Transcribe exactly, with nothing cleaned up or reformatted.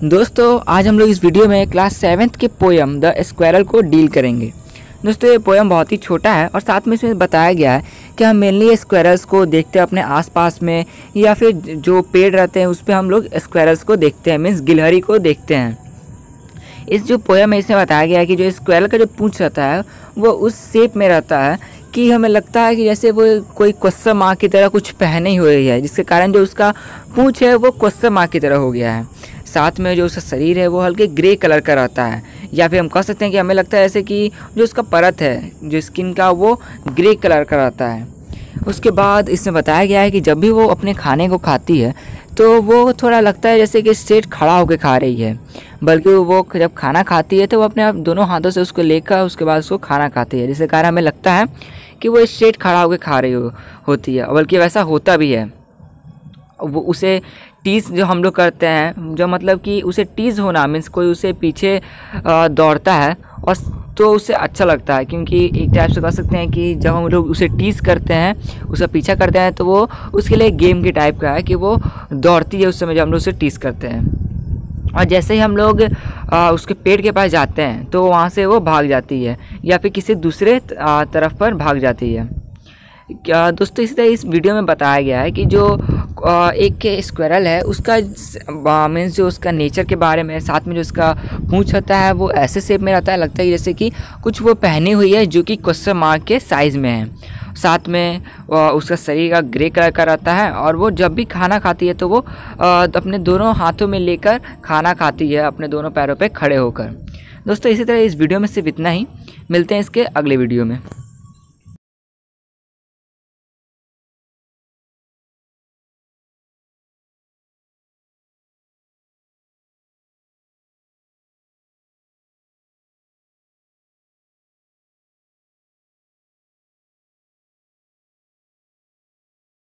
दोस्तों आज हम लोग इस वीडियो में क्लास सेवेंथ के पोयम द स्क्वेरल को डील करेंगे। दोस्तों ये पोयम बहुत ही छोटा है और साथ में इसमें बताया गया है कि हम मेनली स्क्वेरल्स को देखते हैं अपने आसपास में, या फिर जो पेड़ रहते हैं उस पर हम लोग स्क्वेरल्स को देखते हैं, मीन्स गिलहरी को देखते हैं। इस जो पोयम है इसमें बताया गया है कि जो स्क्वेरल का जो पूंछ रहता है वो उस शेप में रहता है कि हमें लगता है कि जैसे वो कोई क्वेश्चन मार्क की तरह कुछ पहने हुए है, जिसके कारण जो उसका पूंछ है वो क्वेश्चन मार्क की तरह हो गया है। साथ में जो उसका शरीर है वो हल्के ग्रे कलर का रहता है, या फिर हम कह सकते हैं कि हमें लगता है ऐसे कि जो उसका परत है जो स्किन का वो ग्रे कलर का रहता है। उसके बाद इसमें बताया गया है कि जब भी वो अपने खाने को खाती है तो वो थोड़ा लगता है जैसे कि स्ट्रेट खड़ा होकर खा रही है, बल्कि वो जब खाना खाती है तो वो अपने आप दोनों हाथों से उसको लेकर उसके बाद उसको खाना खाती है, जिसके कारण हमें लगता है कि वो स्ट्रेट खड़ा होकर खा रही हो, होती है, बल्कि वैसा होता भी है। वो उसे टीज जो हम लोग करते हैं, जो मतलब कि उसे टीज होना मीन्स कोई उसे पीछे दौड़ता है और तो उसे अच्छा लगता है, क्योंकि एक टाइप से कह सकते हैं कि जब हम लोग उसे टीज करते हैं, उसका पीछा करते हैं, तो वो उसके लिए गेम के टाइप का है कि वो दौड़ती है उस समय जब हम लोग उसे टीज करते हैं। और जैसे ही हम लोग आ, उसके पेड़ के पास जाते हैं तो वहाँ से वो भाग जाती है या फिर किसी दूसरे आ, तरफ पर भाग जाती है। क्या दोस्तों इसी तरह इस वीडियो में बताया गया है कि जो एक स्क्वेरल है उसका मीन्स जो उसका नेचर के बारे में, साथ में जो उसका पूंछ होता है वो ऐसे शेप में रहता है, लगता है जैसे कि कुछ वो पहनी हुई है जो कि क्वेश्चन मार्क के साइज़ में है। साथ में उसका शरीर का ग्रे कलर का रहता है और वो जब भी खाना खाती है तो वो अपने दोनों हाथों में लेकर खाना खाती है, अपने दोनों पैरों पर खड़े होकर। दोस्तों इसी तरह इस वीडियो में सिर्फ इतना ही, मिलते हैं इसके अगले वीडियो में।